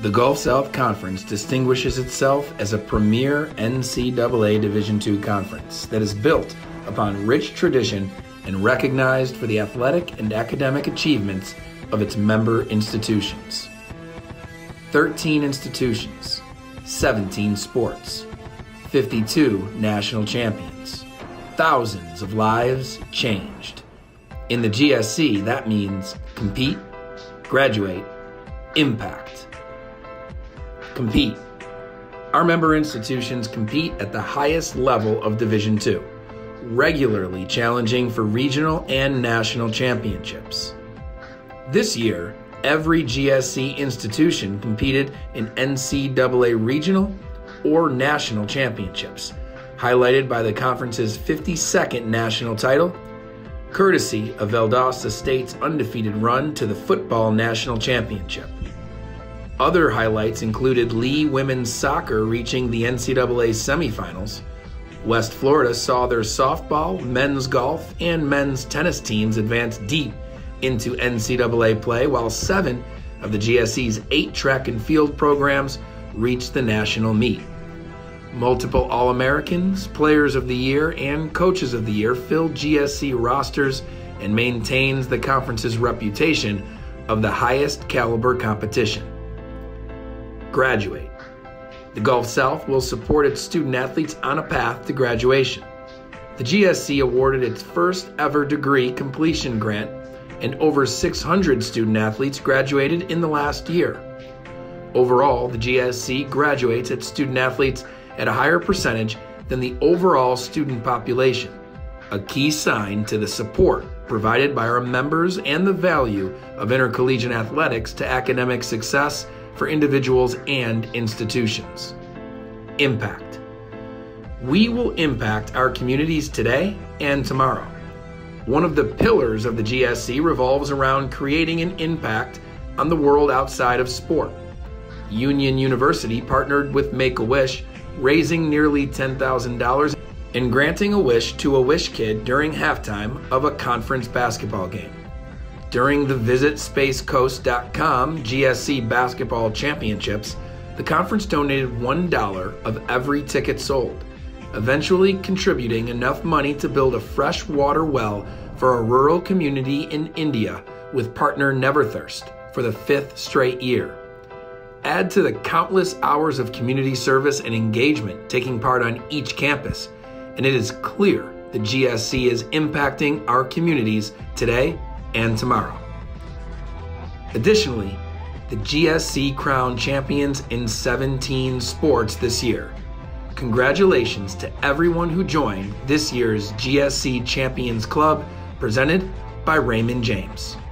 The Gulf South Conference distinguishes itself as a premier NCAA Division II conference that is built upon rich tradition and recognized for the athletic and academic achievements of its member institutions. 13 institutions, 17 sports, 52 national champions, thousands of lives changed. In the GSC, that means compete, graduate, impact. Compete. Our member institutions compete at the highest level of Division II, regularly challenging for regional and national championships. This year, every GSC institution competed in NCAA regional or national championships, highlighted by the conference's 52nd national title, courtesy of Valdosta State's undefeated run to the football national championship. Other highlights included Lee women's soccer reaching the NCAA semifinals. West Florida saw their softball, men's golf, and men's tennis teams advance deep into NCAA play, while 7 of the GSC's 8 track and field programs reached the national meet. Multiple All-Americans, Players of the Year, and Coaches of the Year filled GSC rosters and maintains the conference's reputation of the highest caliber competition. Graduate. The Gulf South will support its student athletes on a path to graduation. The GSC awarded its first ever degree completion grant, and over 600 student athletes graduated in the last year. Overall, the GSC graduates its student athletes at a higher percentage than the overall student population, a key sign to the support provided by our members and the value of intercollegiate athletics to academic success for individuals and institutions. Impact. We will impact our communities today and tomorrow. One of the pillars of the GSC revolves around creating an impact on the world outside of sport. Union University partnered with Make-A-Wish, raising nearly $10,000 and granting a wish to a Wish kid during halftime of a conference basketball game. During the VisitSpaceCoast.com GSC Basketball Championships, the conference donated $1 of every ticket sold, eventually contributing enough money to build a fresh water well for a rural community in India with partner Neverthirst for the 5th straight year. Add to the countless hours of community service and engagement taking part on each campus, and it is clear the GSC is impacting our communities today and tomorrow. Additionally, the GSC crowned champions in 17 sports this year. Congratulations to everyone who joined this year's GSC Champions Club, presented by Raymond James.